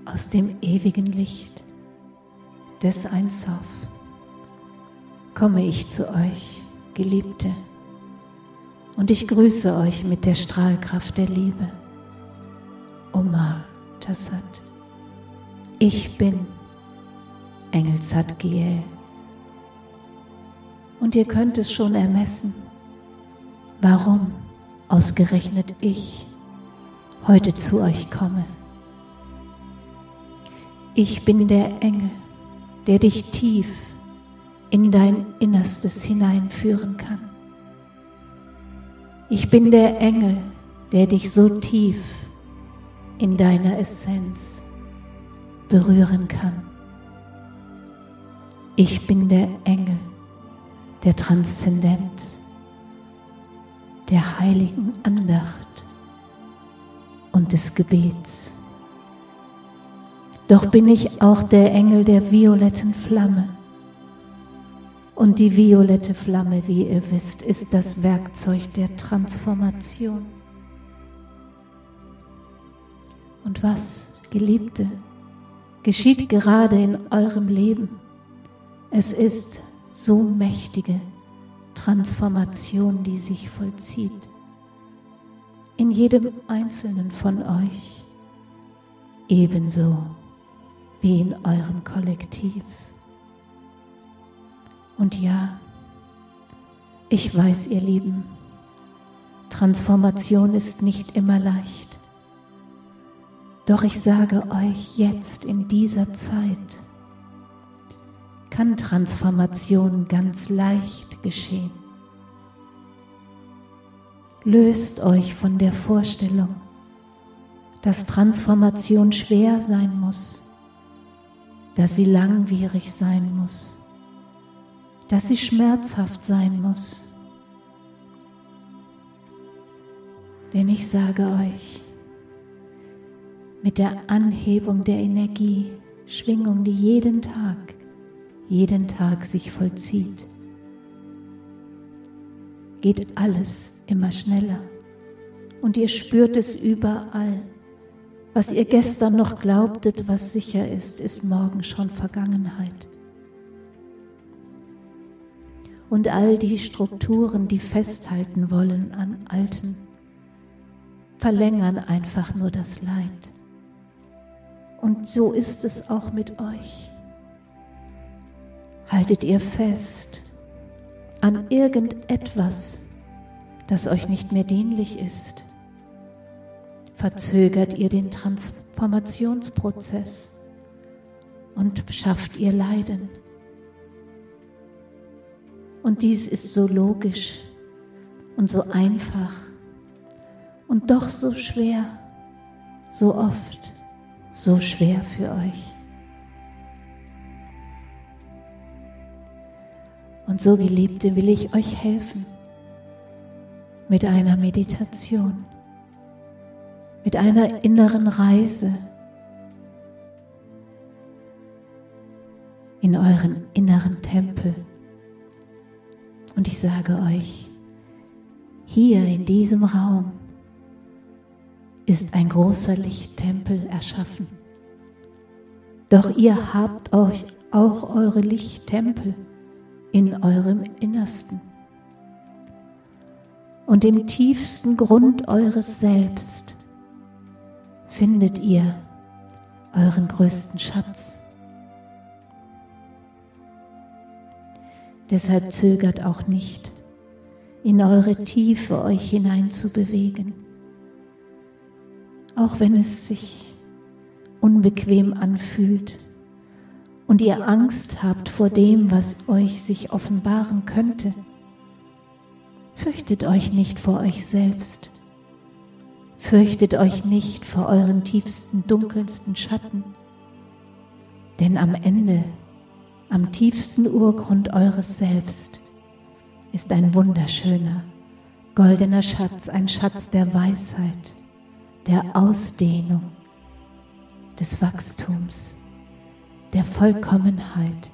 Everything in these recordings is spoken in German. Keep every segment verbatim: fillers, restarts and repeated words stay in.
aus dem ewigen Licht des Ein Sof komme ich zu euch, Geliebte, und ich grüße euch mit der Strahlkraft der Liebe. Omar Tassat. Ich bin Engel Zadkiel. Und ihr könnt es schon ermessen, warum ausgerechnet ich heute zu euch komme. Ich bin der Engel, der dich tief in dein Innerstes hineinführen kann. Ich bin der Engel, der dich so tief in deiner Essenz berühren kann. Ich bin der Engel der Transzendenz, der heiligen Andacht und des Gebets. Doch bin ich auch der Engel der violetten Flamme. Und die violette Flamme, wie ihr wisst, ist das Werkzeug der Transformation. Und was, Geliebte, geschieht gerade in eurem Leben? Es ist so mächtige Transformation, die sich vollzieht. In jedem Einzelnen von euch, ebenso wie in eurem Kollektiv. Und ja, ich weiß, ihr Lieben, Transformation ist nicht immer leicht. Doch ich sage euch, jetzt in dieser Zeit kann Transformation ganz leicht geschehen. Löst euch von der Vorstellung, dass Transformation schwer sein muss, dass sie langwierig sein muss, dass sie schmerzhaft sein muss. Denn ich sage euch, mit der Anhebung der Energie, Schwingung, die jeden Tag, jeden Tag sich vollzieht, geht alles immer schneller. Und ihr spürt es überall. Was ihr gestern noch glaubtet, was sicher ist, ist morgen schon Vergangenheit. Und all die Strukturen, die festhalten wollen an Alten, verlängern einfach nur das Leid. Und so ist es auch mit euch. Haltet ihr fest an irgendetwas, das euch nicht mehr dienlich ist, verzögert ihr den Transformationsprozess und schafft ihr Leiden. Und dies ist so logisch und so einfach und doch so schwer, so oft, so schwer für euch. Und so, Geliebte, will ich euch helfen mit einer Meditation, mit einer inneren Reise in euren inneren Tempel. Und ich sage euch, hier in diesem Raum ist ein großer Lichttempel erschaffen. Doch ihr habt euch auch eure Lichttempel in eurem Innersten. Und im tiefsten Grund eures Selbst findet ihr euren größten Schatz. Deshalb zögert auch nicht, in eure Tiefe euch hineinzubewegen, auch wenn es sich unbequem anfühlt und ihr Angst habt vor dem, was euch sich offenbaren könnte. Fürchtet euch nicht vor euch selbst. Fürchtet euch nicht vor euren tiefsten, dunkelsten Schatten. Denn am Ende, am tiefsten Urgrund eures Selbst, ist ein wunderschöner, goldener Schatz, ein Schatz der Weisheit, der Ausdehnung, des Wachstums, der Vollkommenheit.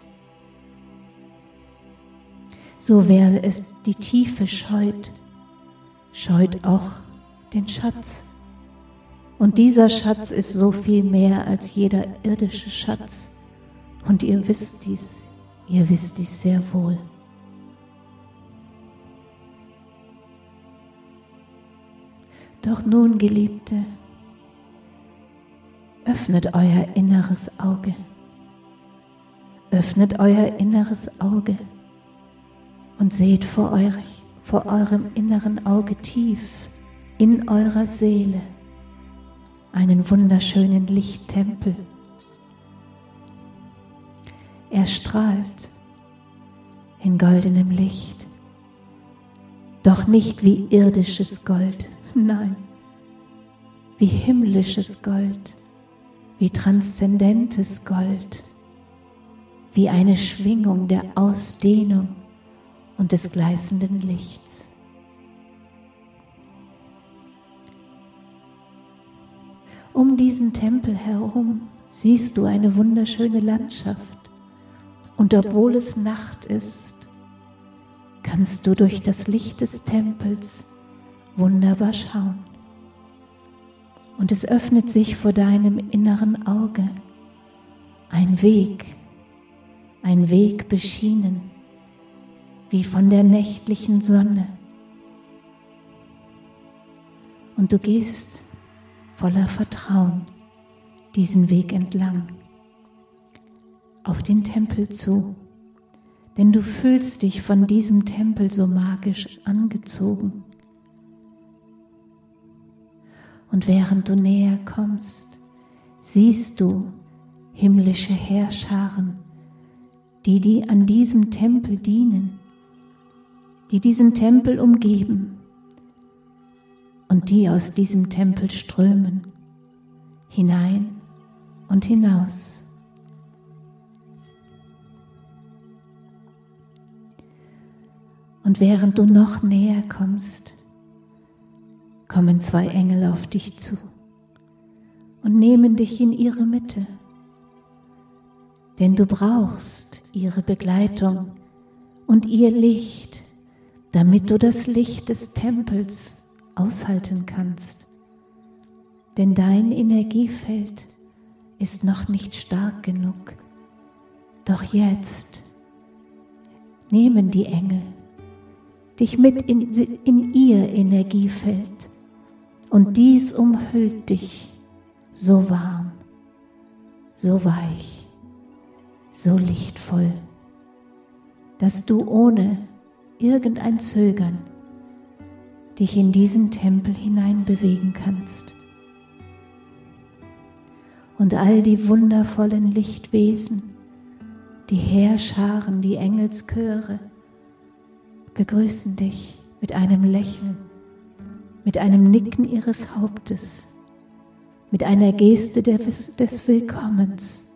So wer es die Tiefe scheut, scheut auch den Schatz. Und dieser Schatz ist so viel mehr als jeder irdische Schatz. Und ihr wisst dies, ihr wisst dies sehr wohl. Doch nun, Geliebte, öffnet euer inneres Auge. Öffnet euer inneres Auge und seht vor, euch, vor eurem inneren Auge tief in eurer Seele einen wunderschönen Lichttempel. Er strahlt in goldenem Licht, doch nicht wie irdisches Gold, nein, wie himmlisches Gold, wie transzendentes Gold, wie eine Schwingung der Ausdehnung und des gleißenden Lichts. Um diesen Tempel herum siehst du eine wunderschöne Landschaft, und obwohl es Nacht ist, kannst du durch das Licht des Tempels wunderbar schauen. Und es öffnet sich vor deinem inneren Auge ein Weg, ein Weg beschienen, wie von der nächtlichen Sonne. Und du gehst voller Vertrauen diesen Weg entlang, auf den Tempel zu, denn du fühlst dich von diesem Tempel so magisch angezogen. Und während du näher kommst, siehst du himmlische Heerscharen, die, die an diesem Tempel dienen, die diesen Tempel umgeben und die aus diesem Tempel strömen, hinein und hinaus. Und während du noch näher kommst, kommen zwei Engel auf dich zu und nehmen dich in ihre Mitte, denn du brauchst ihre Begleitung und ihr Licht, damit du das Licht des Tempels aushalten kannst. Denn dein Energiefeld ist noch nicht stark genug. Doch jetzt nehmen die Engel dich mit in, in ihr Energiefeld und dies umhüllt dich so warm, so weich, so lichtvoll, dass du ohne irgendein Zögern dich in diesen Tempel hinein bewegen kannst. Und all die wundervollen Lichtwesen, die Heerscharen, die Engelschöre, begrüßen dich mit einem Lächeln, mit einem Nicken ihres Hauptes, mit einer Geste des, des Willkommens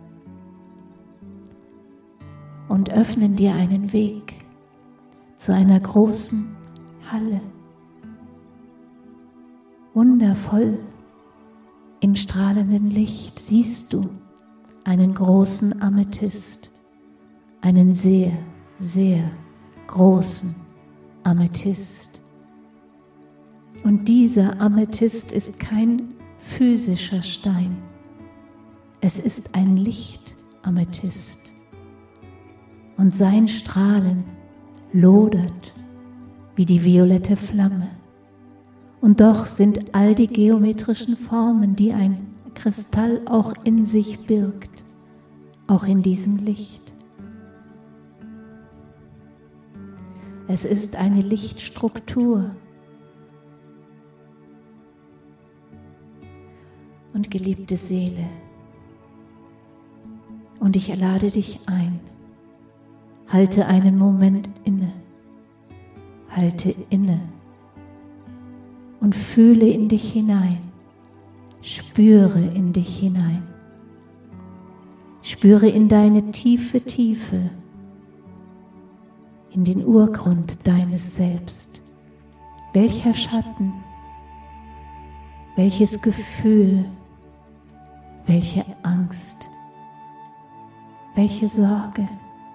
und öffnen dir einen Weg zu einer großen Halle, wundervoll im strahlenden Licht siehst du einen großen Amethyst, einen sehr, sehr großen Amethyst. Und dieser Amethyst ist kein physischer Stein, es ist ein Lichtamethyst. Und sein Strahlen lodert wie die violette Flamme. Und doch sind all die geometrischen Formen, die ein Kristall auch in sich birgt, auch in diesem Licht. Es ist eine Lichtstruktur. Und geliebte Seele, und ich lade dich ein, halte einen Moment inne, halte inne und fühle in dich hinein, spüre in dich hinein, spüre in deine tiefe Tiefe, in den Urgrund deines Selbst. Welcher Schatten, welches Gefühl, welche Angst, welche Sorge,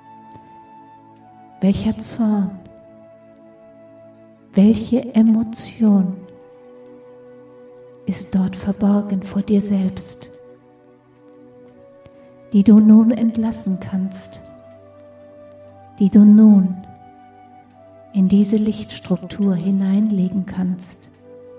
welcher Zorn, welche Emotion ist dort verborgen vor dir selbst, die du nun entlassen kannst, die du nun in diese Lichtstruktur hineinlegen kannst.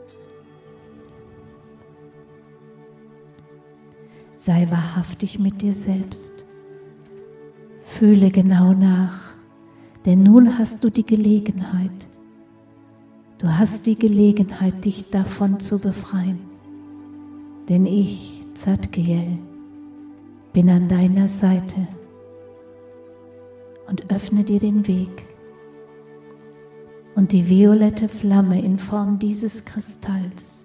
Sei wahrhaftig mit dir selbst. Fühle genau nach, denn nun hast du die Gelegenheit. Du hast die Gelegenheit, dich davon zu befreien. Denn ich, Zadkiel, bin an deiner Seite und öffne dir den Weg. Und die violette Flamme in Form dieses Kristalls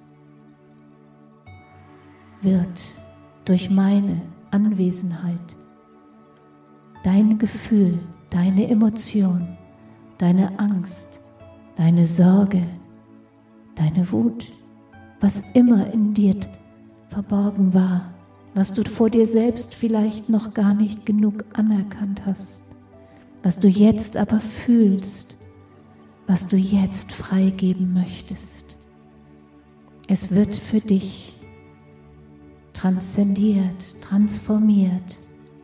wird durch meine Anwesenheit dein Gefühl, deine Emotion, deine Angst, deine Sorge, deine Wut, was immer in dir verborgen war, was du vor dir selbst vielleicht noch gar nicht genug anerkannt hast, was du jetzt aber fühlst, was du jetzt freigeben möchtest. Es wird für dich transzendiert, transformiert.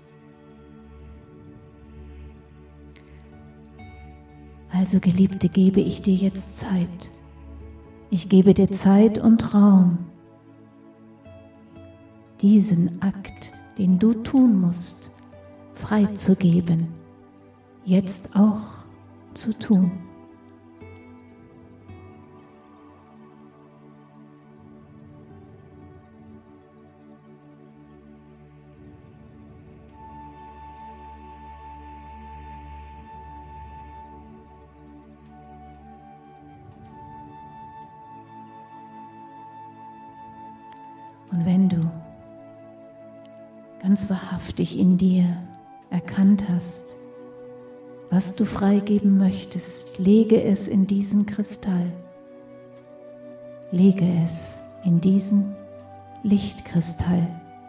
Also, Geliebte, gebe ich dir jetzt Zeit. Ich gebe dir Zeit und Raum, diesen Akt, den du tun musst, freizugeben, jetzt auch zu tun. Und wenn du ganz wahrhaftig in dir erkannt hast, was du freigeben möchtest, lege es in diesen Kristall. Lege es in diesen Lichtkristall.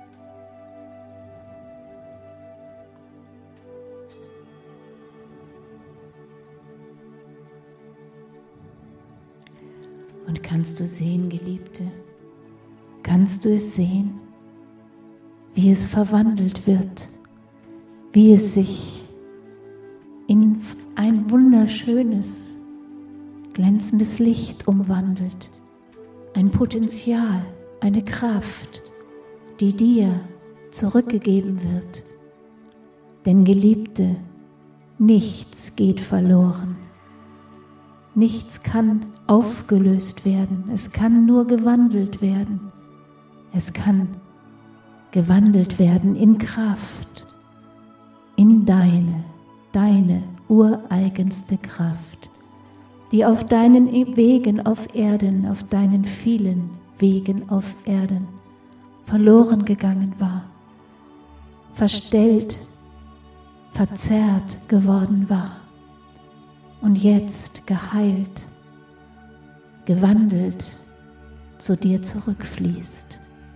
Und kannst du sehen, Geliebte, kannst du es sehen, wie es verwandelt wird, wie es sich in ein wunderschönes, glänzendes Licht umwandelt, ein Potenzial, eine Kraft, die dir zurückgegeben wird. Denn Geliebte, nichts geht verloren. Nichts kann aufgelöst werden, es kann nur gewandelt werden. Es kann gewandelt werden in Kraft, in deine, deine ureigenste Kraft, die auf deinen Wegen auf Erden, auf deinen vielen Wegen auf Erden verloren gegangen war, verstellt, verzerrt geworden war und jetzt geheilt, gewandelt zu dir zurückfließt.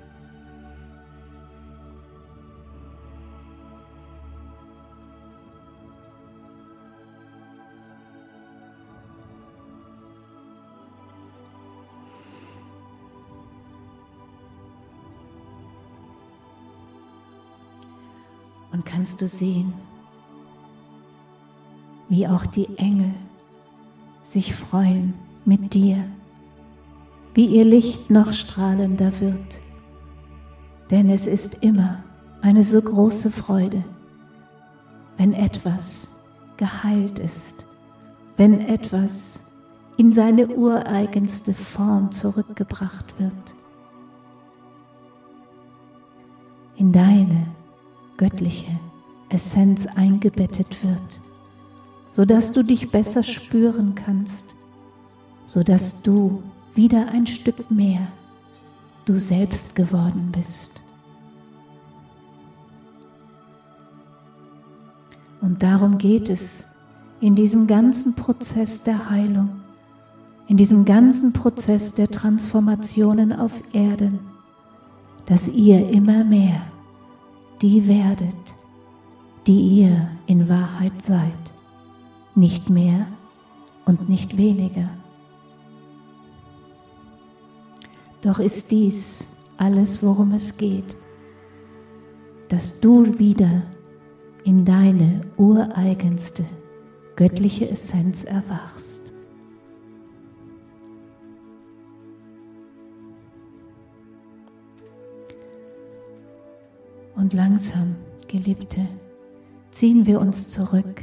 Und kannst du sehen, wie auch die Engel sich freuen mit dir, wie ihr Licht noch strahlender wird. Denn es ist immer eine so große Freude, wenn etwas geheilt ist, wenn etwas in seine ureigenste Form zurückgebracht wird, in deine göttliche Essenz eingebettet wird, sodass du dich besser spüren kannst, sodass du wieder ein Stück mehr du selbst geworden bist. Und darum geht es in diesem ganzen Prozess der Heilung, in diesem ganzen Prozess der Transformationen auf Erden, dass ihr immer mehr die werdet, die ihr in Wahrheit seid, nicht mehr und nicht weniger. Doch ist dies alles, worum es geht, dass du wieder in deine ureigenste göttliche Essenz erwachst. Und langsam, Geliebte, ziehen wir uns zurück.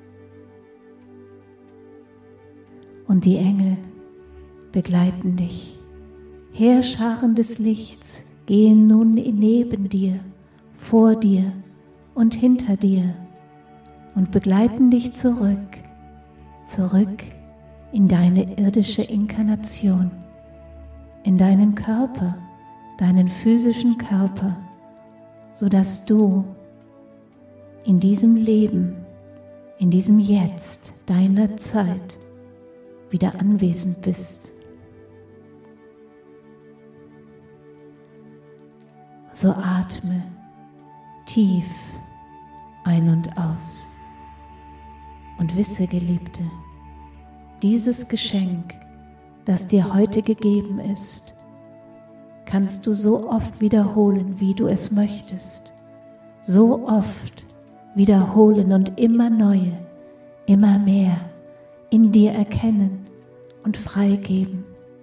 Und die Engel begleiten dich. Heerscharen des Lichts gehen nun neben dir, vor dir und hinter dir und begleiten dich zurück, zurück in deine irdische Inkarnation, in deinen Körper, deinen physischen Körper, sodass du in diesem Leben, in diesem Jetzt deiner Zeit wieder anwesend bist. So atme tief ein und aus und wisse, Geliebte, dieses Geschenk, das dir heute gegeben ist, kannst du so oft wiederholen, wie du es möchtest, so oft wiederholen und immer neue, immer mehr in dir erkennen und freigeben.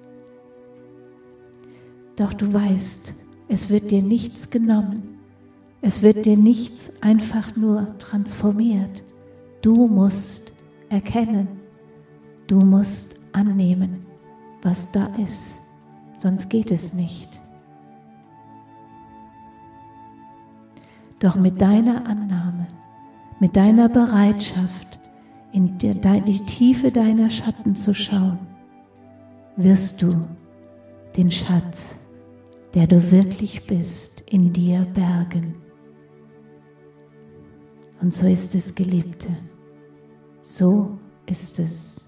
Doch du weißt, es wird dir nichts genommen, es wird dir nichts einfach nur transformiert. Du musst erkennen, du musst annehmen, was da ist, sonst geht es nicht. Doch mit deiner Annahme, mit deiner Bereitschaft, in die, die Tiefe deiner Schatten zu schauen, wirst du den Schatz, der du wirklich bist, in dir bergen. Und so ist es, Geliebte, so ist es.